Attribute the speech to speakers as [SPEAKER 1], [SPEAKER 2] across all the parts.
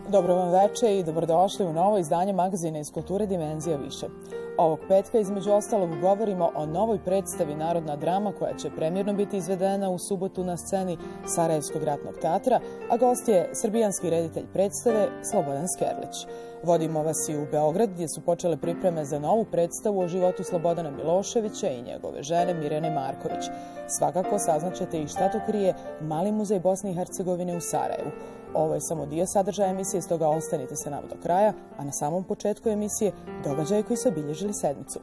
[SPEAKER 1] Dobro vam veče i dobrodošli u novo izdanje magazina iz kulture Dimenzija više. Ovog petka između ostalog govorimo o novoj predstavi Narodna drama koja će premijerno biti izvedena u subotu na sceni Sarajevskog ratnog teatra, a gost je srbijanski reditelj predstave Slobodan Skerlić. Vodimo vas i u Beograd gdje su počele pripreme za novu predstavu o životu Slobodana Miloševića i njegove žene Mirjane Marković. Svakako saznaćete i šta to krije Mali muzej Bosne i Hercegovine u Sarajevu. Ovo je samo dio sadržaja emisije, stoga ostanite sa nama do kraja, a na samom početku emisije događaje koji su obilježili sedmicu.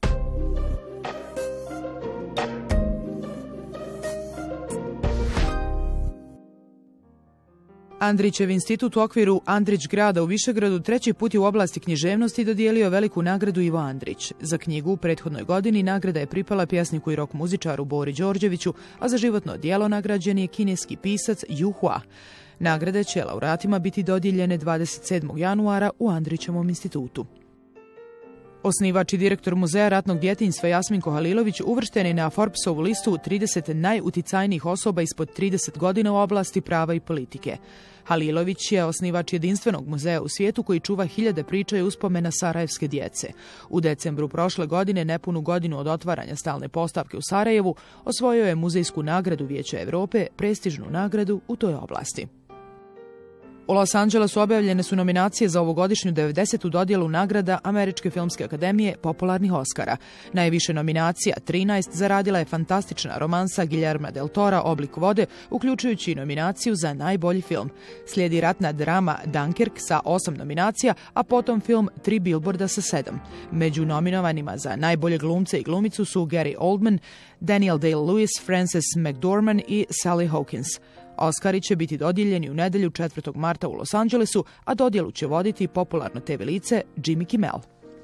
[SPEAKER 1] Andrićev institut u okviru Andrić grada u Višegradu treći put je u oblasti književnosti dodijelio veliku nagradu Ivo Andrić. Za knjigu u prethodnoj godini nagrada je pripala pjesniku i rock muzičaru Bori Đorđeviću, a za životno djelo nagrađen je kineski pisac Yu Hua. Nagrade će laureatima biti dodijeljene 27. januara u Andrićevom institutu. Osnivač i direktor Muzeja ratnog djetinjstva Jasminko Halilović uvršten je na Forbesovu listu 30 najuticajnijih osoba ispod 30 godina u oblasti prava i politike. Halilović je osnivač jedinstvenog muzeja u svijetu koji čuva hiljade priča i uspomena sarajevske djece. U decembru prošle godine, nepunu godinu od otvaranja stalne postavke u Sarajevu, osvojio je muzejsku nagradu Vijeća Europe, prestižnu nagradu u toj oblasti. U Los Angelesu objavljene su nominacije za ovogodišnju 90. dodjelu nagrada Američke filmske akademije popularnih Oscara. Najviše nominacija, 13, zaradila je fantastična romansa Guillerma del Tora Oblik vode, uključujući nominaciju za najbolji film. Slijedi ratna drama Dunkirk sa 8 nominacija, a potom film 3 Billboarda sa 7. Među nominovanima za najbolje glumce i glumicu su Gary Oldman, Daniel Day-Lewis, Frances McDormand i Sally Hawkins. Oskari će biti dodijeljeni u nedjelju 4. marta u Los Angelesu, a dodjelu će voditi popularno TV lice Jimmy Kimmel.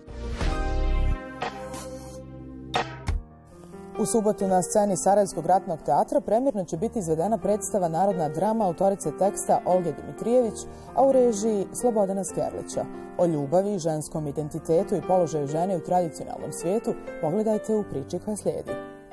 [SPEAKER 1] U subotu na sceni Sarajevskog ratnog teatra premijerno će biti izvedena predstava Narodna drama autorice teksta Olge Dimitrijević, a u režiji Slobodana Skerlića. O ljubavi, ženskom identitetu i položaju žene u tradicionalnom svijetu pogledajte u priči koja slijedi.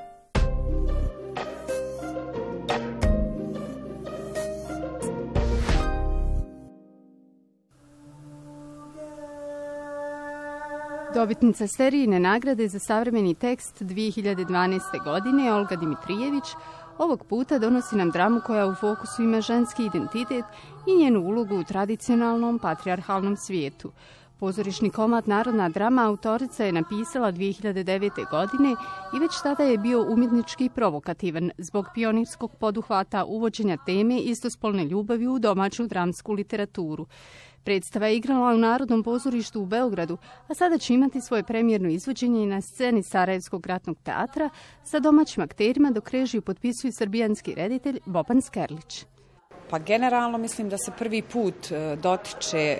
[SPEAKER 2] Dobitnica serijine nagrade za savremeni tekst 2012. godine, Olga Dimitrijević, ovog puta donosi nam dramu koja u fokusu ima ženski identitet i njenu ulogu u tradicionalnom patrijarhalnom svijetu. Pozorišni komad Narodna drama autorica je napisala 2009. godine i već tada je bio umjetnički provokativan zbog pionirskog poduhvata uvođenja teme istospolne ljubavi u domaću dramsku literaturu. Predstava je igrala u Narodnom pozorištu u Beogradu, a sada će imati svoje premijerno izvođenje na sceni Sarajevskog ratnog teatra sa domaćim akterima, dok režiju potpisuje srbijanski reditelj Boban Skerlić.
[SPEAKER 3] Pa generalno mislim da se prvi put dotiče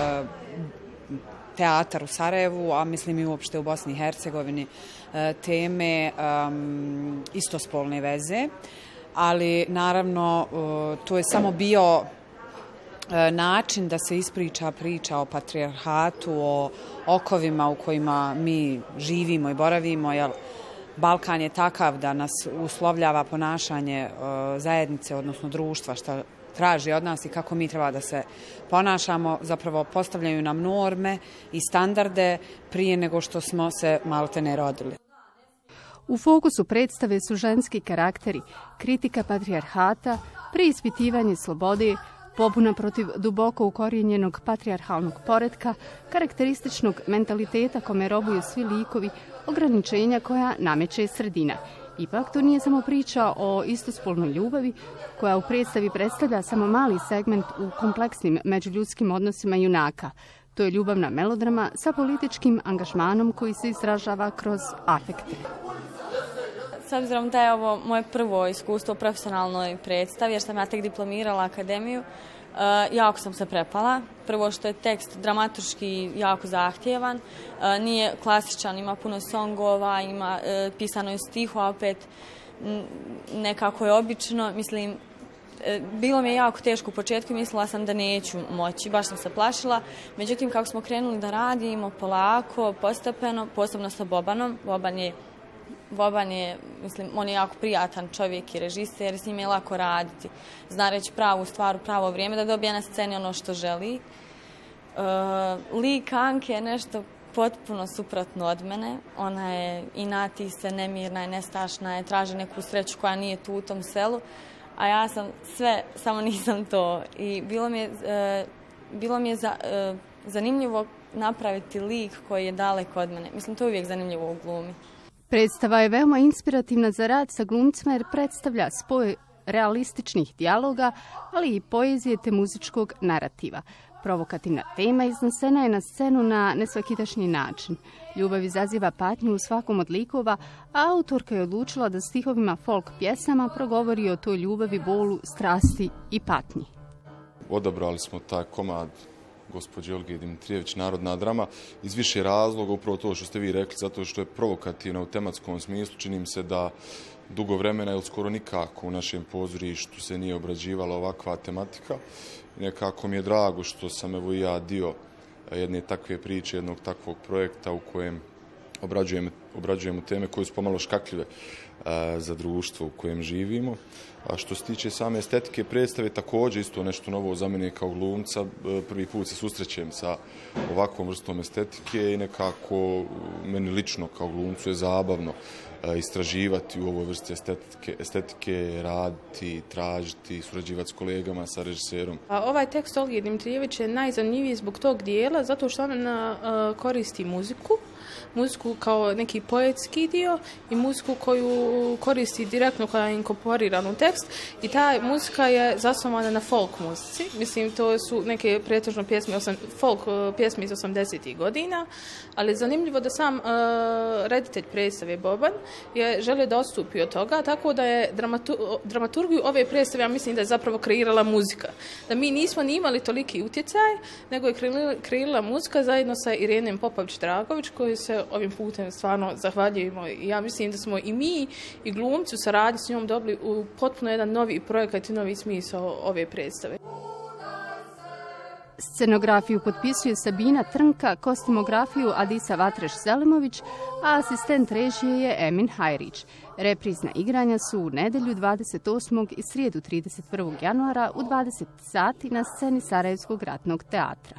[SPEAKER 3] teatar u Sarajevu, a mislim i uopšte u Bosni i Hercegovini, teme istospolne veze, ali naravno to je samo bio način da se ispriča priča o patrijarhatu, o okovima u kojima mi živimo i boravimo, jer Balkan je takav da nas uslovljava ponašanje zajednice, odnosno društva, što traži od nas i kako mi treba da se ponašamo. Zapravo postavljaju nam norme i standarde prije nego što smo se maltene rodili.
[SPEAKER 2] U fokusu predstave su ženski karakteri, kritika patrijarhata, preispitivanje slobode, pobuna protiv duboko ukorijenjenog patrijarhalnog poretka, karakterističnog mentaliteta kome robuju svi likovi, ograničenja koja nameće sredina. Ipak, to nije samo priča o istospolnoj ljubavi, koja u predstavi predstavlja samo mali segment u kompleksnim međuljudskim odnosima junaka. To je ljubavna melodrama sa političkim angažmanom koji se izražava kroz afekte.
[SPEAKER 4] S obzirom da je ovo moje prvo iskustvo u profesionalnoj predstavi, jer sam ja tek diplomirala akademiju, jako sam se prepala. Prvo što je tekst dramaturški jako zahtjevan, nije klasičan, ima puno songova, ima pisano je stihu, a opet nekako je obično. Mislim, bilo mi je jako teško u početku i mislila sam da neću moći, baš sam se plašila. Međutim, kako smo krenuli da radimo polako, postepeno, posebno sa Bobanom, Boban je Boban je, mislim, on je jako prijatan čovjek i režiser i s njim je lako raditi. Zna reći pravu stvar u pravo vrijeme da dobije na sceni ono što želi. Lik Anke je nešto potpuno suprotno od mene. Ona je inati se, nemirna je, nestašna je, traži neku sreću koja nije tu u tom selu. A ja sam sve, samo nisam to. I bilo mi je zanimljivo napraviti lik koji je daleko od mene. Mislim, to je uvijek zanimljivo u glumi.
[SPEAKER 2] Predstava je veoma inspirativna za rad sa glumcima jer predstavlja spoj realističnih dijaloga, ali i poezije te muzičkog narativa. Provokativna tema iznesena je na scenu na nesvakidašnji način. Ljubav izaziva patnju u svakom od likova, a autorka je odlučila da stihovima folk pjesama progovori o toj ljubavi, bolu, strasti i patnji.
[SPEAKER 5] Odabrali smo taj komad gospođe Olge Dimitrijević, Narodna drama, iz više razloga, upravo to što ste vi rekli, zato što je provokativna u tematskom smislu. Čini mi se da dugo vremena ili skoro nikako u našem pozorištu se nije obrađivala ovakva tematika. Nekako mi je drago što sam evo i ja dio jedne takve priče, jednog takvog projekta u kojem obrađujemo teme koje su pomalo škakljive za društvo u kojem živimo. A što se tiče same estetike predstave, također isto nešto novo za mene kao glumca. Prvi put se susrećem sa ovakvom vrstom estetike i nekako meni lično kao glumcu je zabavno istraživati u ovoj vrsti estetike, raditi, tražiti, surađivati s kolegama, sa režiserom.
[SPEAKER 6] Ovaj tekst Olge Dimitrijević je najzanimljiviji zbog tog dijela, zato što ona koristi muziku kao neki poetski dio i muziku koju koristi direktno, koja je inkorporirana u tekst, i ta muzika je zasnovana na folk muzici. Mislim, to su neke pretežno folk pjesme iz 80. godina, ali je zanimljivo da sam reditelj predstave Boban je želio da odstupi od toga, tako da je dramaturgiju ove predstave, ja mislim da je zapravo kreirala muzika. Da mi nismo ni imali toliki utjecaj, nego je kreirala muzika zajedno sa Irenom Popović-Dragović, koji se ovim putem stvarno zahvaljujemo. I ja mislim da smo i mi i glumci u saradnji s njom dobili u potpuno jedan novi projekat i novi smisao ove predstave.
[SPEAKER 2] Scenografiju potpisuje Sabina Trnka, kostimografiju Adisa Vatreš-Selimović, a asistent režije je Emin Hajrić. Reprizna igranja su u nedjelju 28. i srijedu 31. januara u 20 sati na sceni Sarajevskog ratnog teatra.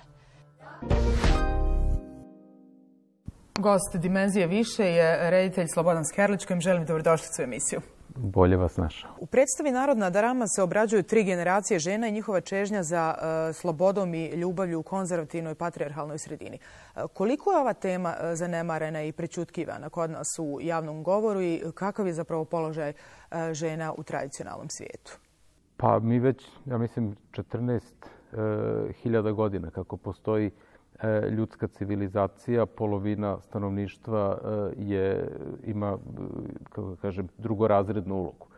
[SPEAKER 1] Gost Dimenzije više je reditelj Slobodan Skerlić, kojem želim dobrodošlicu u emisiju.
[SPEAKER 7] Bolje vas našao.
[SPEAKER 1] U predstavi Narodna drama se obrađuju 3 generacije žena i njihova čežnja za slobodom i ljubavlju u konzervativnoj patrijarhalnoj sredini. Koliko je ova tema zanemarena i prećutkivana kod nas u javnom govoru i kakav je zapravo položaj žena u tradicionalnom svijetu?
[SPEAKER 7] Pa mi već, ja mislim, 14.000 godina kako postoji ljudska civilizacija, polovina stanovništva ima, kako kažem, drugorazrednu ulogu.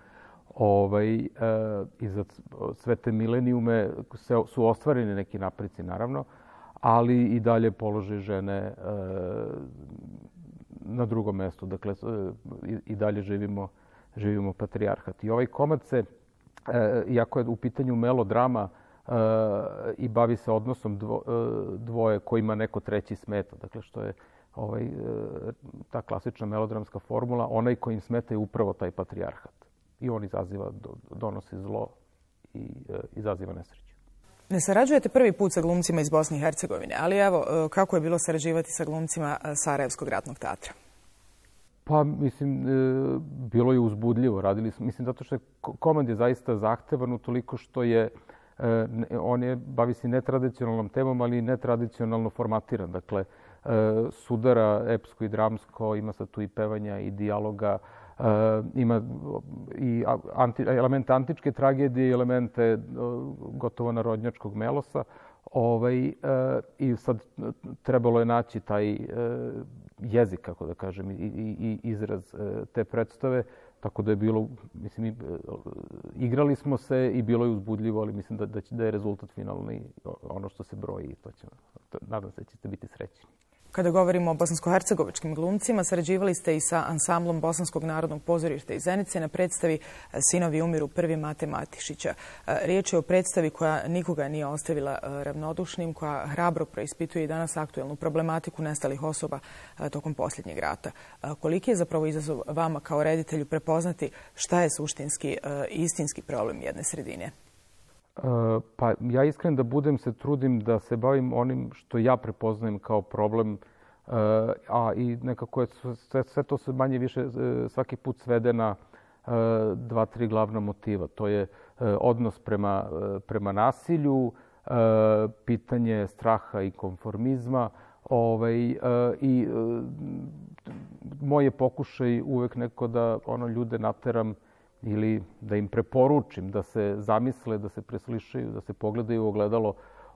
[SPEAKER 7] I za sve te milenijume su ostvareni neki napreci, naravno, ali i dalje položaj žene na drugom mjestu. Dakle, i dalje živimo patrijarhat. I ovaj komad se, iako je u pitanju melodrama, i bavi se odnosom dvoje kojima neko treći smeta. Dakle, što je ta klasična melodramska formula, onaj kojim smeta je upravo taj patrijarhat. I on donosi zlo i izaziva nesreću.
[SPEAKER 1] Ne sarađujete prvi put sa glumcima iz Bosne i Hercegovine, ali evo, kako je bilo sarađivati sa glumcima Sarajevskog ratnog teatra?
[SPEAKER 7] Pa, mislim, bilo je uzbudljivo. Radili smo, mislim, zato što je komad je zaista zahtevan utoliko što je bavi se netradicionalnom temom, ali i netradicionalno formatiran. Dakle, sudara epsko i dramsko, ima sad tu i pevanja i dijaloga, ima i elemente antičke tragedije i elemente gotovo narodnjačkog melosa. I sad trebalo je naći taj jezik, kako da kažem, i izraz te predstave. Tako da je bilo, mislim, igrali smo se i bilo je uzbudljivo, ali mislim da je rezultat finalni ono što se broji i to će, nadam se da ćete biti srećni.
[SPEAKER 1] Kada govorimo o bosansko-hercegovičkim glumcima, sarađivali ste i sa ansamblom Bosanskog narodnog pozorišta iz Zenice na predstavi Sinovi umiru prvi Mate Matišića. Riječ je o predstavi koja nikoga nije ostavila ravnodušnim, koja hrabro preispituje i danas aktuelnu problematiku nestalih osoba tokom posljednjeg rata. Koliki je zapravo izazov vama kao reditelju prepoznati šta je suštinski i istinski problem jedne sredine?
[SPEAKER 7] Pa ja iskren da budem se trudim da se bavim onim što ja prepoznajem kao problem, a i nekako je sve to se manje više svaki put svede na 2-3 glavna motiva. To je odnos prema nasilju, pitanje straha i konformizma i moj je pokušaj uvek neko da ljude nateram ili da im preporučim da se zamisle, da se preslišaju, da se pogledaju u ogledalo,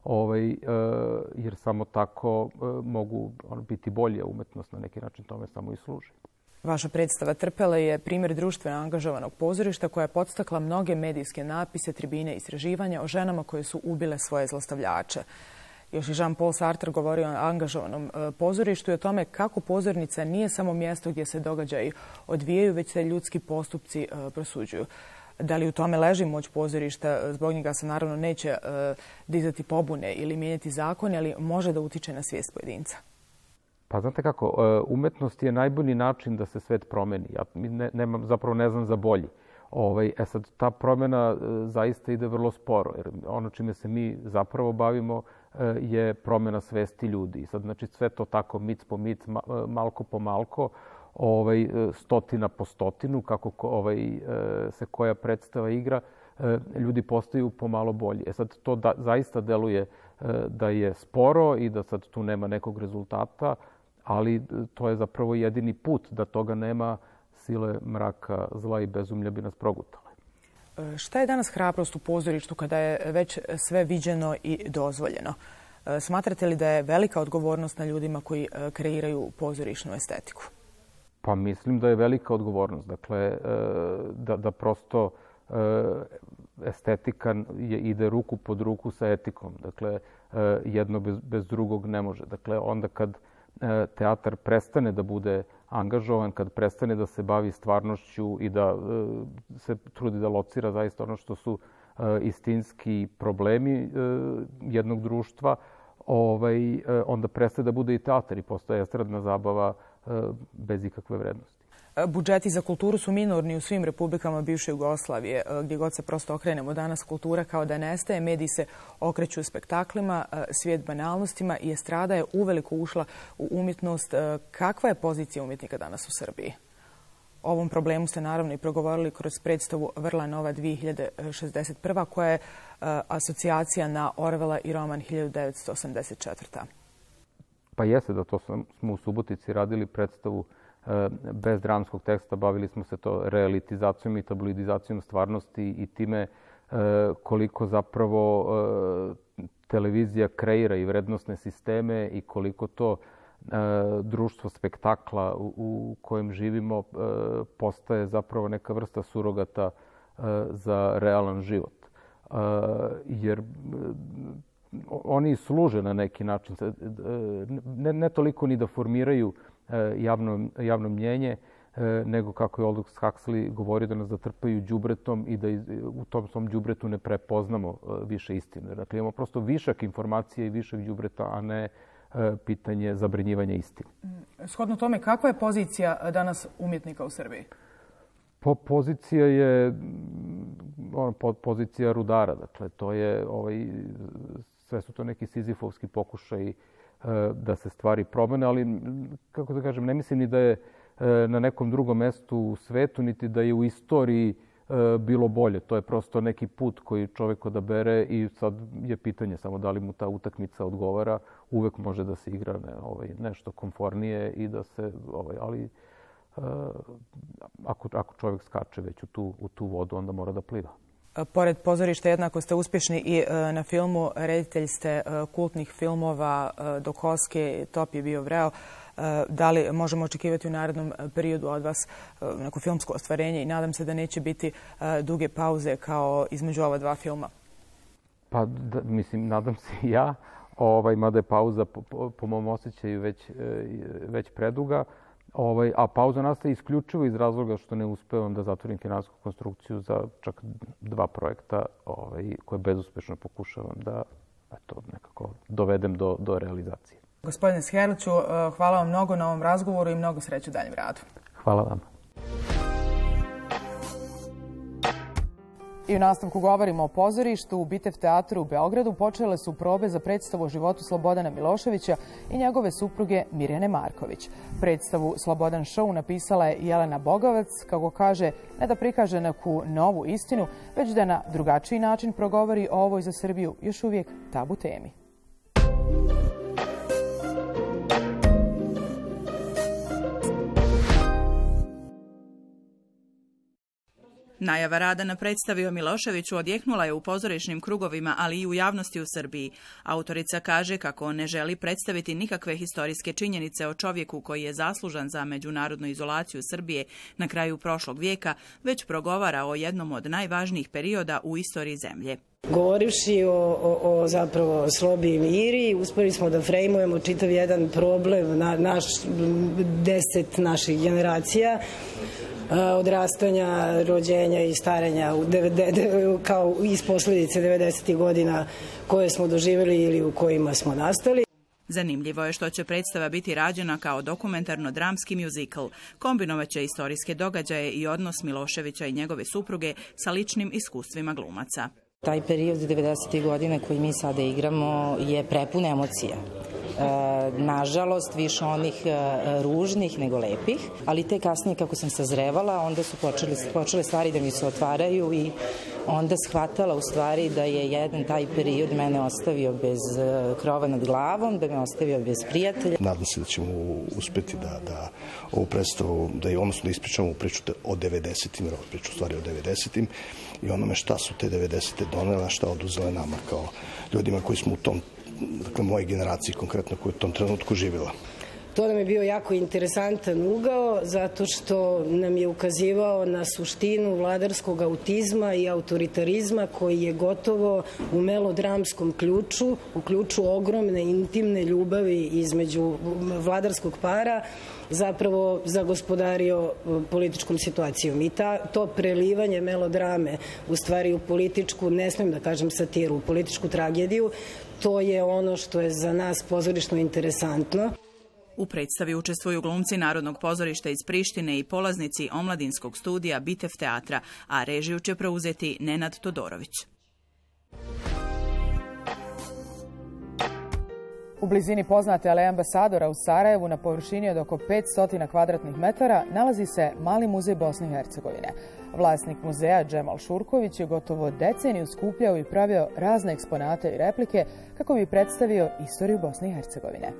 [SPEAKER 7] jer samo tako mogu biti bolje, umetnost na neki način tome samo i služi.
[SPEAKER 1] Vaša predstava Trpele je primjer društveno angažovanog pozorišta koja je podstakla mnoge medijske napise, tribine, istraživanja o ženama koje su ubile svoje zlostavljače. Još i Jean-Paul Sartre govorio o angažovanom pozorištu i o tome kako pozornica nije samo mjesto gdje se događaji odvijaju, već se ljudski postupci prosuđuju. Da li u tome leži moć pozorišta? Zbog njega se naravno neće dizati pobune ili mijenjati zakone, ali može da utiče na svijest pojedinca.
[SPEAKER 7] Pa znate kako, umetnost je najbolji način da se svet promeni. Ja zapravo ne znam za bolji. Sad, ta promjena zaista ide vrlo sporo, jer ono čime se mi zapravo bavimo je promjena svesti ljudi. Sad, znači, sve to tako mic po mic, malko po malko, stotina po stotinu, kako se koja predstava igra, ljudi postaju pomalo bolji. Sad, to zaista deluje da je sporo i da sad tu nema nekog rezultata, ali to je zapravo jedini put. Da toga nema, sile mraka, zla i bezumlja bi nas progutale.
[SPEAKER 1] Šta je danas hrabrost u pozorištu kada je već sve viđeno i dozvoljeno? Smatrate li da je velika odgovornost na ljudima koji kreiraju pozorišnu estetiku?
[SPEAKER 7] Pa mislim da je velika odgovornost. Dakle, da prosto estetika ide ruku pod ruku sa etikom. Dakle, jedno bez drugog ne može. Dakle, onda kad teatar prestane da bude angažovan, kad prestane da se bavi stvarnošću i da se trudi da locira zaista ono što su istinski problemi jednog društva, onda prestaje da bude i teatar i postaje estradna zabava bez ikakve vrednosti.
[SPEAKER 1] Budžeti za kulturu su minorni u svim republikama bivše Jugoslavije. Gdje god se prosto okrenemo danas, kultura kao da nestaje, mediji se okreću spektaklima, svijet banalnostima i estrada je uveliko ušla u umjetnost. Kakva je pozicija umjetnika danas u Srbiji? O ovom problemu ste naravno i progovorili kroz predstavu Vrla Nova 2061. koja je asocijacija na Orwella i roman 1984.
[SPEAKER 7] Pa jeste da to smo u Subotici radili predstavu bez dramskog teksta, bavili smo se to realitizacijom i tabloidizacijom stvarnosti i time koliko zapravo televizija kreira i vrednostne sisteme i koliko to društvo spektakla u kojem živimo postaje zapravo neka vrsta surogata za realan život. Jer oni služe na neki način, ne toliko ni da formiraju javno mnjenje, nego kako je Aldous Huxley govorio da nas zatrpaju đubretom i da u tom svom đubretu ne prepoznamo više istine. Dakle, imamo prosto višak informacije i višak đubreta, a ne pitanje zabranjivanja istine.
[SPEAKER 1] Shodno tome, kakva je pozicija danas umjetnika u Srbiji?
[SPEAKER 7] Pozicija je pozicija rudara. Dakle, to je sve su to neki sizifovski pokušaji da se stvari promene, ali, kako da kažem, ne mislim ni da je na nekom drugom mestu u svetu, niti da je u istoriji bilo bolje. To je prosto neki put koji čovjek odabere i sad je pitanje samo da li mu ta utakmica odgovara. Uvek može da se igra nešto komfornije i da se, ali ako čovjek skače već u tu vodu, onda mora da pliva.
[SPEAKER 1] Pored pozorišta jednako ste uspješni i na filmu. Reditelj ste kultnih filmova Do koske, Top je bio vreo. Da li možemo očekivati u narednom periodu od vas neko filmsko ostvarenje i nadam se da neće biti duge pauze kao između ova dva filma?
[SPEAKER 7] Pa, mislim, nadam se i ja. mada je pauza po mom osjećaju već preduga. A pauza nastaje isključivo iz razloga što ne uspevam da zatvorim finansijsku konstrukciju za čak 2 projekta koje bezuspešno pokušavam da nekako dovedem do realizacije.
[SPEAKER 1] Gospodine Sherliću, hvala vam mnogo na ovom razgovoru i mnogo sreće u daljem radu.
[SPEAKER 7] Hvala vam.
[SPEAKER 1] I u nastavku govorimo o pozorištu. U Bitev teatru u Beogradu počele su probe za predstavu o životu Slobodana Miloševića i njegove supruge Mirjane Marković. Predstavu Slobodan Show napisala je Jelena Bogovac, kako kaže, ne da prikaže neku novu istinu, već da na drugačiji način progovori o ovoj za Srbiju još uvijek tabu temi.
[SPEAKER 8] Najava rada na predstavi o Miloševiću odjeknula je u pozorišnim krugovima, ali i u javnosti u Srbiji. Autorica kaže kako ne želi predstaviti nikakve historijske činjenice o čovjeku koji je zaslužan za međunarodnu izolaciju Srbije na kraju prošlog vijeka, već progovara o jednom od najvažnijih perioda u istoriji zemlje.
[SPEAKER 9] Govorivši o zapravo slobi i miri, uspjeli smo da frejmujemo čitav jedan problem 10 naših generacija, odrastanja, rođenja i starenja kao iz posljedice 90. godina koje smo doživjeli ili u kojima smo nastali.
[SPEAKER 8] Zanimljivo je što će predstava biti rađena kao dokumentarno-dramski muzikal. Kombinovaće istorijske događaje i odnos Miloševića i njegove supruge sa ličnim iskustvima glumaca.
[SPEAKER 10] Taj period 90. godine koji mi sada igramo je prepun emocija. Nažalost, više onih ružnih nego lepih, ali te kasnije kako sam sazrevala, onda su počele stvari da mi se otvaraju i onda shvatala u stvari da je jedan taj period mene ostavio bez krova nad glavom, da me ostavio bez prijatelja.
[SPEAKER 11] Nadam se da ćemo uspjeti da ovu predstavu, odnosno da ispričamo ovu priču o 90-im, jer ovu priču u stvari o 90-im i onome šta su te 90-te donela, šta oduzele nama kao ljudima koji smo u tom, dakle moje generaciji konkretno koja u tom trenutku živjela.
[SPEAKER 9] To nam je bio jako interesantan ugao zato što nam je ukazivao na suštinu vladarskog autizma i autoritarizma koji je gotovo u melodramskom ključu, u ključu ogromne intimne ljubavi između vladarskog para zapravo zagospodario političkom situacijom. I to prelivanje melodrame u stvari u političku, ne smijem da kažem satiru, u političku tragediju, to je ono što je za nas pozorišno interesantno.
[SPEAKER 8] U predstavi učestvuju glumci Narodnog pozorišta iz Prištine i polaznici omladinskog studija Bitev teatra, a režiju će preuzeti Nenad Todorović.
[SPEAKER 1] U blizini poznate Aleje Ambasadora u Sarajevu na površini od oko 500 kvadratnih metara nalazi se Mali muzej Bosne i Hercegovine. Vlasnik muzeja Džemal Šurković je gotovo deceniju skupljao i pravio razne eksponate i replike kako bi predstavio istoriju Bosne i Hercegovine.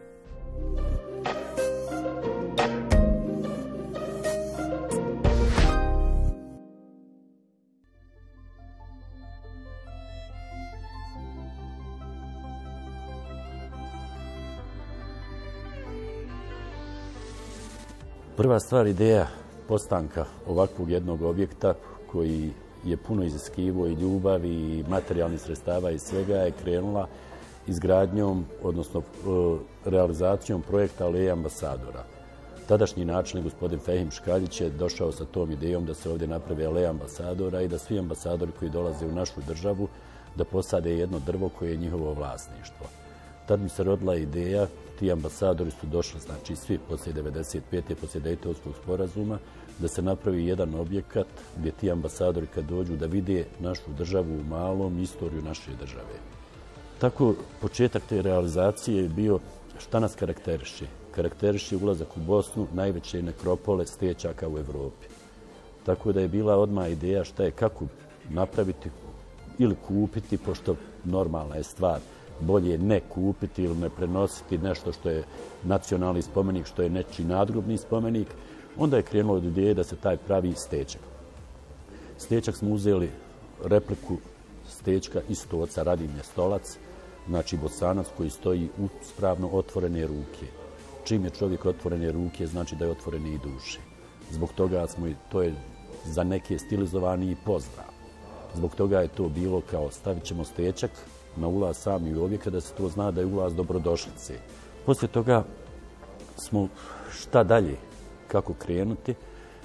[SPEAKER 12] Prva stvar, ideja postanka ovakvog jednog objekta koji je puno iziskivao i ljubavi i materijalnih sredstava i svega je krenula izgradnjom, odnosno realizacijom projekta Aleje Ambasadora. Tadašnji načelnik gospodin Fehim Škaljić je došao sa tom idejom da se ovdje napravi Aleja Ambasadora i da svi ambasadori koji dolaze u našu državu da posade jedno drvo koje je njihovo vlasništvo. Tad mi se rodila ideja, ti ambasadori su došli, znači svi poslije 95. poslije Dejtonskog sporazuma, da se napravi jedan objekat gdje ti ambasadori kad dođu da vide našu državu u malom, istoriju naše države. Tako početak te realizacije je bio šta nas karakteriše. Karakteriše ulazak u Bosnu, najveće nekropole stećaka u Evropi. Tako da je bila odmah ideja šta je kako napraviti ili kupiti, pošto normalna je stvar, bolje ne kupiti ili ne prenositi nešto što je nacionalni spomenik, što je nečiji nadgrobni spomenik. Onda je krenulo od ideje da se taj pravi stećak. Stećak smo uzeli repliku stećka iz Stoca, Radimlje Stolac, znači Bosanac koji stoji uspravno otvorene ruke. Čim je čovjek otvorene ruke, znači da je otvorene i duše. Zbog toga to je za neke stilizovani pozdrav. Zbog toga je to bilo kao stavit ćemo stećak na ulaz sami u objekat, da se to zna da je ulaz dobrodošlice. Poslije toga smo šta dalje, kako krenuti.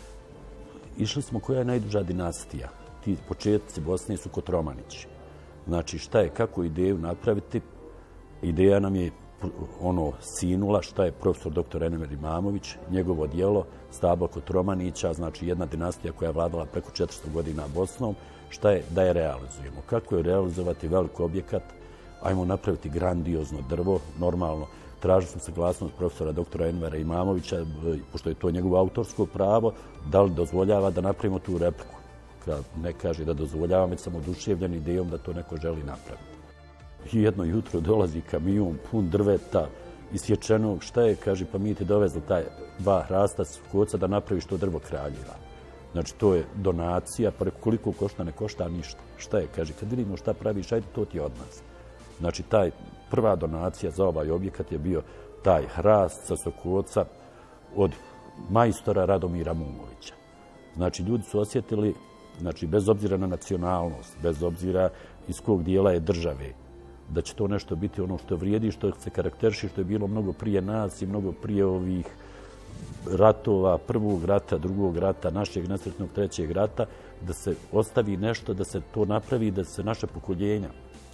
[SPEAKER 12] Išli smo koja je najduža dinastija. Ti početci Bosne su Kotromanići. Znači šta je, kako ideju napraviti. Ideja nam je sinula šta je profesor dr. Enemer Imamović, njegovo djelo, stablo Kotromanića, znači jedna dinastija koja je vladala preko 400 godina Bosnom, šta je da je realizujemo. Kako je realizovati velik objekat, ajmo napraviti grandiozno drvo, normalno. Tražili smo saglasnost profesora dr. Envera Imamovića, pošto je to njegovo autorsko pravo, da li dozvoljava da napravimo tu repliku. Ne kaže da dozvoljava, već sam oduševljen idejom da to neko želi napraviti. I jedno jutro dolazi kamion pun drveta, isječenog, šta je, kaže, pa mi ti dovezli taj 2 hrasta s koca da napraviš to drvo Kraljeva. Znači, to je donacija, pa koliko košta, ne košta ništa. Šta je, kaže, kad vidimo šta praviš, ajde, to ti je od nas. Znači, prva donacija za ovaj objekat je bio taj hrast sa Sokoca od majstora Radomira Mumovića. Znači, ljudi su osjetili, znači, bez obzira na nacionalnost, bez obzira iz kog dijela je države, da će to nešto biti ono što vrijedi, što se karakteriši, što je bilo mnogo prije nas i mnogo prije ovih ratova, prvog rata, drugog rata, našeg nesretnog trećeg rata, da se ostavi nešto, da se to napravi, da se naše pokoljenja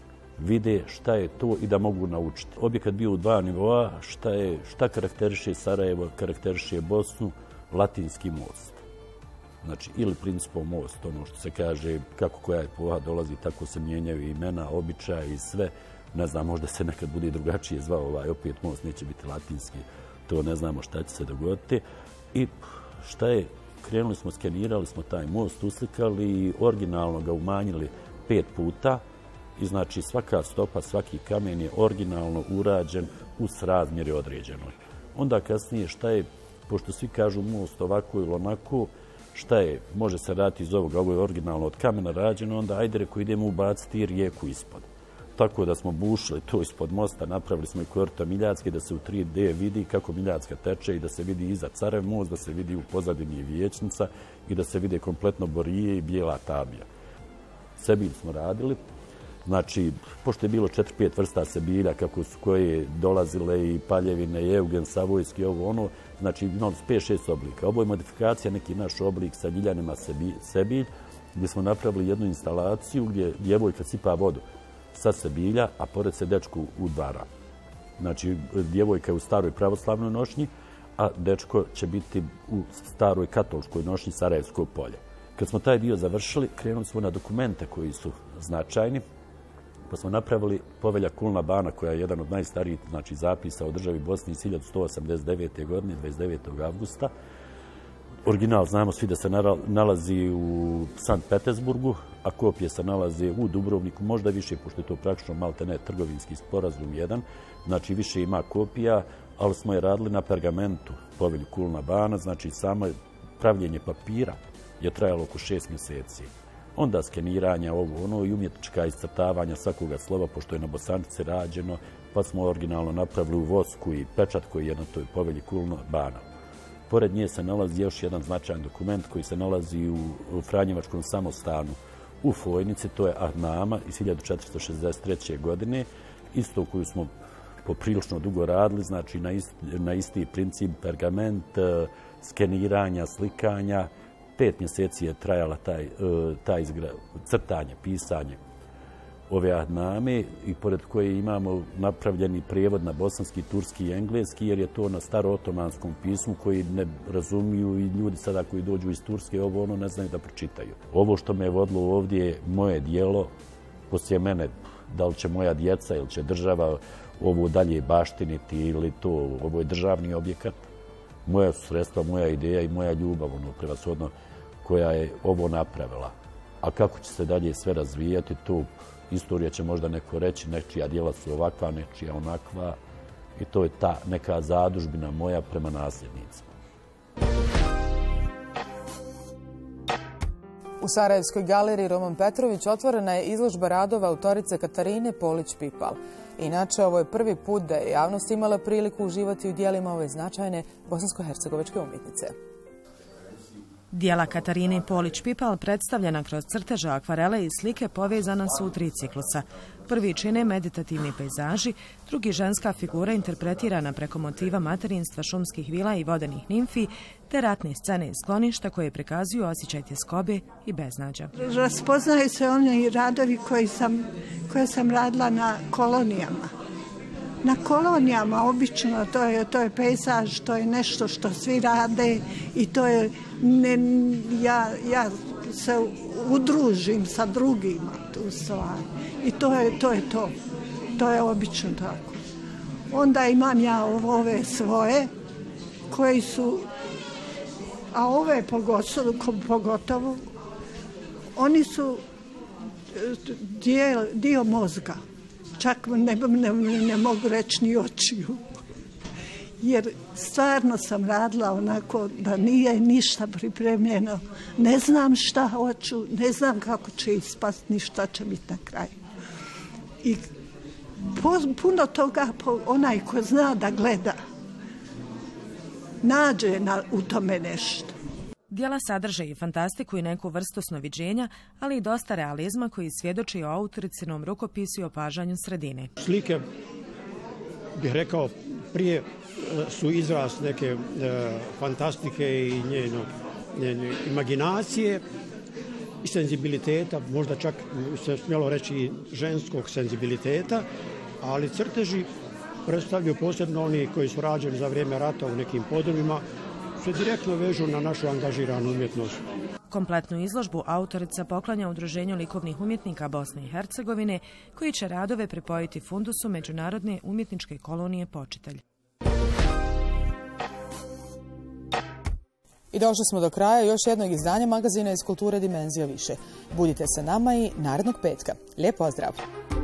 [SPEAKER 12] vide šta je to i da mogu naučiti. Objekat bio u 2 nivoa, šta karakteriše Sarajevo, karakteriše Bosnu, Latinski most. Znači, ili Principov most, ono što se kaže, kako koja epoha dolazi, tako se mijenjaju imena, običaji i sve. Ne znam, možda se nekad bude drugačije zvao opet most, neće biti latinski, to ne znamo šta će se dogoditi. I šta je, krenuli smo, skenirali smo taj most, uslikali i originalno ga umanjili 5 puta. I znači svaka stopa, svaki kamen je originalno urađen u srazmjeri određenoj. Onda kasnije šta je, pošto svi kažu most ovako ili onako, šta je, može se raditi iz ovoga, ovo je originalno od kamena rađeno, onda ajde reko idemo ubaciti rijeku ispod. Tako da smo bušili to ispod mosta, napravili smo i korito Miljacke da se u 3D vidi kako Miljacka teče i da se vidi iza Carev most, da se vidi u pozadini vijećnica i da se vide kompletno Borije i Bijela Tabija. Sebilj smo radili. Znači, pošto je bilo 4-5 vrsta sebilja, kako su koje dolazile i Paljevine, i Eugen, Savojski, ovo ono, znači imali su 5-6 oblika. Ovo je modifikacija, neki naš oblik sa ljiljanima sebilj, gdje smo napravili jednu instalaciju gdje djevojka sipa vodu sa sebilja, a pored se dečku udvara. Znači, djevojka je u staroj pravoslavnoj nošnji, a dečko će biti u staroj katoličkoj nošnji Sarajevsko polje. Kad smo taj dio završili, krenuli smo na dokumente koji su značajni, pa smo napravili povelja Kulna Bana, koja je jedan od najstarijih zapisa o državi Bosni iz 1189. godine, 29. avgusta. Original znamo svi da se nalazi u Sankt Petersburgu, a kopije se nalaze u Dubrovniku, možda više, pošto je to praktično maltene trgovinski sporazum jedan, znači više ima kopija, ali smo je radili na pergamentu povelju Kulna Bana, znači samo pravljenje papira je trajalo oko 6 mjeseci. Onda skeniranja i umjetnička iscrtavanja svakoga slova, pošto je na bosanici rađeno, pa smo originalno napravili u vosku i pečat koji je na toj povelji Kulna Bana. Pored nje se nalazi još jedan značajan dokument koji se nalazi u Franjevačkom samostanu u Fojnici, to je Ahnama iz 1463. godine, isto koju smo poprilično dugo radili, znači na isti princip pergament, skeniranja, slikanja. 5 mjeseci je trajala taj crtanje, pisanje ove Ahname i pored koje imamo napravljeni prijevod na bosanski, turski i engleski, jer je to na staro-otomanskom pismu koji ne razumiju i ljudi sada koji dođu iz Turske ovo ne znaju da pročitaju. Ovo što me je vodilo ovdje je moje dijelo, poslije mene, da li će moja djeca ili će država ovo dalje baštiniti ili to, ovo je državni objekat. Moja su sredstva, moja ideja i moja ljubav, prevashodno, koja je ovo napravila. A kako će se dalje sve razvijati, to istorija će možda neko reći, nečija djela su ovakva, nečija onakva. I to je ta neka zadužbina moja prema nasljednicima.
[SPEAKER 1] U Sarajevskoj galeriji Roman Petrović otvorena je izložba radova autorice Katarine Polić-Pipal. Inače, ovo je prvi put da je javnost imala priliku uživati u dijelima ove značajne bosansko-hercegovačke umjetnice.
[SPEAKER 13] Dijela Katarine Polić-Pipal predstavljena kroz crteže, akvarele i slike povezana su u 3 ciklusa. Prvi čine meditativni pejzaži, drugi ženska figura interpretirana preko motiva materinstva, šumskih vila i vodenih nimfi, te ratne scene iz skloništa koje prikazuju osjećaj tjeskobe i beznađa.
[SPEAKER 14] Raspoznaju se oni radovi koje sam radila na kolonijama. Na kolonijama obično to je pejzaž, to je nešto što svi rade i to je ja se udružim sa drugima tu stvar i to je to. To je obično tako. Onda imam ja ove svoje koji su, a ove pogotovo oni su dio mozga. Čak ne mogu reći ni očiju. Jer stvarno sam radila onako da nije ništa pripremljeno. Ne znam šta hoću, ne znam kako će ispasti, ni šta će biti na kraju. I puno toga onaj ko zna da gleda, nađe u tome nešto.
[SPEAKER 13] Dijela sadrže i fantastiku i neku vrstu snoviđenja, ali i dosta realizma koji svjedoči o autoricinom rukopisu i opažanju sredine.
[SPEAKER 15] Slike, bih rekao, prije su izraz neke fantastike i njene imaginacije i senzibiliteta, možda čak se smjelo reći i ženskog senzibiliteta, ali crteži predstavljaju posebno oni koji su rađeni za vrijeme rata u nekim podrumima, se direktno vežu na našu angažiranu umjetnost.
[SPEAKER 13] Kompletnu izložbu autorica poklanja Udruženju likovnih umjetnika Bosne i Hercegovine, koji će radove pripojiti fundusu Međunarodne umjetničke kolonije Počitelj.
[SPEAKER 1] I došli smo do kraja još jednog izdanja magazina iz kulture Dimenzija više. Budite sa nama i narednog petka. Lijep pozdrav!